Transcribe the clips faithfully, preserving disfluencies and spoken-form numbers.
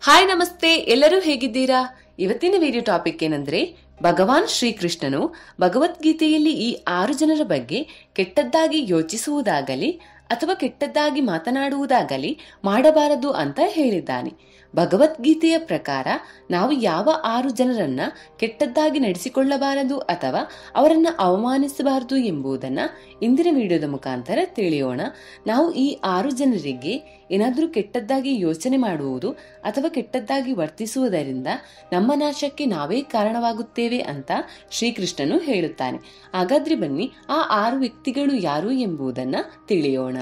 Hi ನಮಸ್ತೆ, ಎಲ್ಲರೂ ಹೇಗಿದ್ದೀರಾ? ಇವತ್ತಿನ ವಿಡಿಯೋ ಟಾಪಿಕ್ ಏನಂದ್ರೆ, ಭಗವಾನ್ ಶ್ರೀಕೃಷ್ಣನು ಭಗವದ್ಗೀತೆಯಲ್ಲಿ ಈ ಆರು ಜನರ ಬಗ್ಗೆ ಕೆಟ್ಟದ್ದಾಗಿ ಯೋಚಿಸುವುದಾಗಲಿ ಅಥವಾ ಕೆಟ್ಟದ್ದಾಗಿ ಮಾತನಾಡುವುದಾಗಲಿ ಮಾಡಬಾರದು ಅಂತ ಹೇಳಿದ್ದಾನೆ. ಭಗವದ್ಗೀತೆಯ ಪ್ರಕಾರ ನಾವು ಯಾವ ಆರು ಜನರನ್ನ ಕೆಟ್ಟದ್ದಾಗಿ ನಡೆಸಿಕೊಳ್ಳಬಾರದು ಅಥವಾ ಅವರನ್ನ ಅವಮಾನಿಸಬಾರದು ಎಂಬುದನ್ನ ಇಂದಿನ ವಿಡಿಯೋದ ಮುಖಾಂತರ ತಿಳಿಯೋಣ. ನಾವು ಈ ಆರು ಜನರಿಗೆ ಏನಾದ್ರೂ ಕೆಟ್ಟದ್ದಾಗಿ ಯೋಚನೆ ಮಾಡುವುದು ಅಥವಾ ಕೆಟ್ಟದ್ದಾಗಿ ವರ್ತಿಸುವುದರಿಂದ ನಮ್ಮ ನಾಶಕ್ಕೆ ನಾವೇ ಕಾರಣವಾಗುತ್ತೇವೆ ಅಂತ ಶ್ರೀಕೃಷ್ಣನು ಹೇಳುತ್ತಾನೆ. ಹಾಗಾದ್ರೆ ಬನ್ನಿ ಆ ಆರು ವ್ಯಕ್ತಿಗಳು ಯಾರು ಎಂಬುದನ್ನ ತಿಳಿಯೋಣ.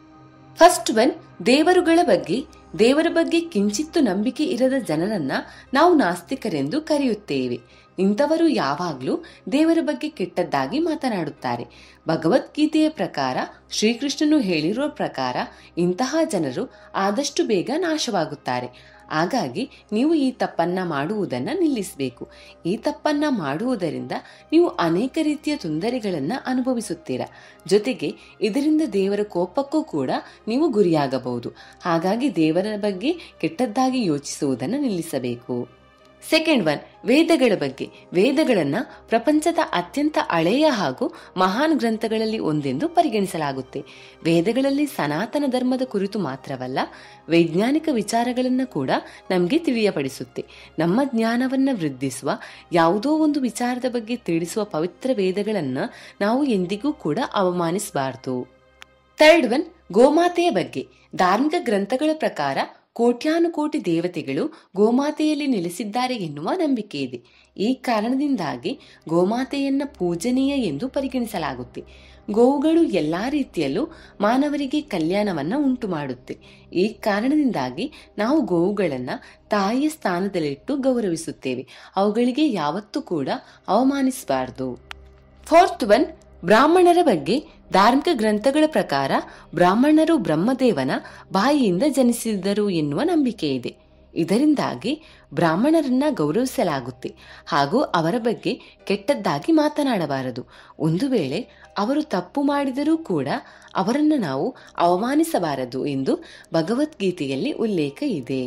ಫಸ್ಟ್ ಒನ್, ದೇವರುಗಳ ಬಗ್ಗೆ. ದೇವರ ಬಗ್ಗೆ ಕಿಂಚಿತ್ತು ನಂಬಿಕೆ ಇರದ ಜನರನ್ನ ನಾವು ನಾಸ್ತಿಕರೆಂದು ಕರೆಯುತ್ತೇವೆ. ಇಂಥವರು ಯಾವಾಗ್ಲೂ ದೇವರ ಬಗ್ಗೆ ಕೆಟ್ಟದ್ದಾಗಿ ಮಾತನಾಡುತ್ತಾರೆ. ಭಗವದ್ಗೀತೆಯ ಪ್ರಕಾರ ಶ್ರೀಕೃಷ್ಣನು ಹೇಳಿರುವ ಪ್ರಕಾರ ಇಂತಹ ಜನರು ಆದಷ್ಟು ಬೇಗ ನಾಶವಾಗುತ್ತಾರೆ. ಹಾಗಾಗಿ ನೀವು ಈ ತಪ್ಪನ್ನ ಮಾಡುವುದನ್ನ ನಿಲ್ಲಿಸಬೇಕು. ಈ ತಪ್ಪನ್ನ ಮಾಡುವುದರಿಂದ ನೀವು ಅನೇಕ ರೀತಿಯ ತೊಂದರೆಗಳನ್ನ ಅನುಭವಿಸುತ್ತೀರಾ. ಜೊತೆಗೆ ಇದರಿಂದ ದೇವರ ಕೋಪಕ್ಕೂ ಕೂಡ ನೀವು ಗುರಿಯಾಗಬಹುದು. ಹಾಗಾಗಿ ದೇವರ ಬಗ್ಗೆ ಕೆಟ್ಟದ್ದಾಗಿ ಯೋಚಿಸುವುದನ್ನು ನಿಲ್ಲಿಸಬೇಕು. ಸೆಕೆಂಡ್ ಒನ್, ವೇದಗಳ ಬಗ್ಗೆ. ವೇದಗಳನ್ನ ಪ್ರಪಂಚದ ಅತ್ಯಂತ ಹಳೆಯ ಹಾಗೂ ಮಹಾನ್ ಗ್ರಂಥಗಳಲ್ಲಿ ಒಂದೆಂದು ಪರಿಗಣಿಸಲಾಗುತ್ತೆ. ವೇದಗಳಲ್ಲಿ ಸನಾತನ ಧರ್ಮದ ಕುರಿತು ಮಾತ್ರವಲ್ಲ, ವೈಜ್ಞಾನಿಕ ವಿಚಾರಗಳನ್ನ ಕೂಡ ನಮಗೆ ತಿಳಿಯಪಡಿಸುತ್ತೆ. ನಮ್ಮ ಜ್ಞಾನವನ್ನ ವೃದ್ಧಿಸುವ ಯಾವುದೋ ಒಂದು ವಿಚಾರದ ಬಗ್ಗೆ ತಿಳಿಸುವ ಪವಿತ್ರ ವೇದಗಳನ್ನ ನಾವು ಎಂದಿಗೂ ಕೂಡ ಅವಮಾನಿಸಬಾರದು. ಥರ್ಡ್ ಒನ್, ಗೋಮಾತೆಯ ಬಗ್ಗೆ. ಧಾರ್ಮಿಕ ಗ್ರಂಥಗಳ ಪ್ರಕಾರ ಕೋಟ್ಯಾನುಕೋಟಿ ದೇವತೆಗಳು ಗೋಮಾತೆಯಲ್ಲಿ ನೆಲೆಸಿದ್ದಾರೆ ಎನ್ನುವ ನಂಬಿಕೆ ಇದೆ. ಈ ಕಾರಣದಿಂದಾಗಿ ಗೋಮಾತೆಯನ್ನ ಪೂಜನೀಯ ಎಂದು ಪರಿಗಣಿಸಲಾಗುತ್ತೆ. ಗೋವುಗಳು ಎಲ್ಲಾ ರೀತಿಯಲ್ಲೂ ಮಾನವರಿಗೆ ಕಲ್ಯಾಣವನ್ನ ಉಂಟು ಮಾಡುತ್ತೆ. ಈ ಕಾರಣದಿಂದಾಗಿ ನಾವು ಗೋವುಗಳನ್ನ ತಾಯಿಯ ಸ್ಥಾನದಲ್ಲಿಟ್ಟು ಗೌರವಿಸುತ್ತೇವೆ. ಅವುಗಳಿಗೆ ಯಾವತ್ತೂ ಕೂಡ ಅವಮಾನಿಸಬಾರದು. ಫೋರ್ತ್ ಒನ್, ಬ್ರಾಹ್ಮಣರ ಬಗ್ಗೆ. ಧಾರ್ಮಿಕ ಗ್ರಂಥಗಳ ಪ್ರಕಾರ ಬ್ರಾಹ್ಮಣರು ಬ್ರಹ್ಮದೇವನ ಬಾಯಿಯಿಂದ ಜನಿಸಿದರು ಎನ್ನುವ ನಂಬಿಕೆ ಇದೆ. ಇದರಿಂದಾಗಿ ಬ್ರಾಹ್ಮಣರನ್ನ ಗೌರವಿಸಲಾಗುತ್ತೆ ಹಾಗೂ ಅವರ ಬಗ್ಗೆ ಕೆಟ್ಟದ್ದಾಗಿ ಮಾತನಾಡಬಾರದು. ಒಂದು ವೇಳೆ ಅವರು ತಪ್ಪು ಮಾಡಿದರೂ ಕೂಡ ಅವರನ್ನು ನಾವು ಅವಮಾನಿಸಬಾರದು ಎಂದು ಭಗವದ್ಗೀತೆಯಲ್ಲಿ ಉಲ್ಲೇಖ ಇದೆ.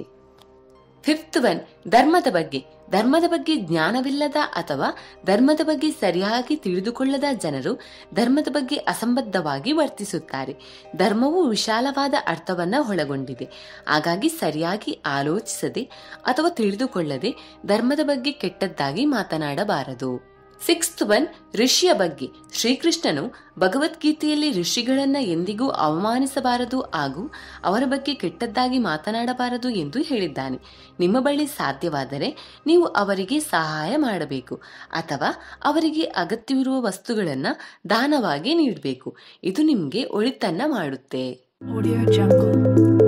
ಫಿಫ್ತ್ ಒನ್, ಧರ್ಮದ ಬಗ್ಗೆ. ಧರ್ಮದ ಬಗ್ಗೆ ಜ್ಞಾನವಿಲ್ಲದ ಅಥವಾ ಧರ್ಮದ ಬಗ್ಗೆ ಸರಿಯಾಗಿ ತಿಳಿದುಕೊಳ್ಳದ ಜನರು ಧರ್ಮದ ಬಗ್ಗೆ ಅಸಂಬದ್ಧವಾಗಿ ವರ್ತಿಸುತ್ತಾರೆ. ಧರ್ಮವು ವಿಶಾಲವಾದ ಅರ್ಥವನ್ನ ಒಳಗೊಂಡಿದೆ. ಹಾಗಾಗಿ ಸರಿಯಾಗಿ ಆಲೋಚಿಸದೆ ಅಥವಾ ತಿಳಿದುಕೊಳ್ಳದೆ ಧರ್ಮದ ಬಗ್ಗೆ ಕೆಟ್ಟದ್ದಾಗಿ ಮಾತನಾಡಬಾರದು. ಸಿಕ್ಸ್ತ್ ಒನ್, ಋಷಿಯ ಬಗ್ಗೆ. ಶ್ರೀಕೃಷ್ಣನು ಭಗವದ್ಗೀತೆಯಲ್ಲಿ ಋಷಿಗಳನ್ನ ಎಂದಿಗೂ ಅವಮಾನಿಸಬಾರದು ಹಾಗೂ ಅವರ ಬಗ್ಗೆ ಕೆಟ್ಟದ್ದಾಗಿ ಮಾತನಾಡಬಾರದು ಎಂದು ಹೇಳಿದ್ದಾನೆ. ನಿಮ್ಮ ಬಳಿ ಸಾಧ್ಯವಾದರೆ ನೀವು ಅವರಿಗೆ ಸಹಾಯ ಮಾಡಬೇಕು ಅಥವಾ ಅವರಿಗೆ ಅಗತ್ಯವಿರುವ ವಸ್ತುಗಳನ್ನ ದಾನವಾಗಿ ನೀಡಬೇಕು. ಇದು ನಿಮಗೆ ಒಳಿತನ್ನ ಮಾಡುತ್ತೆ. Audio jungle.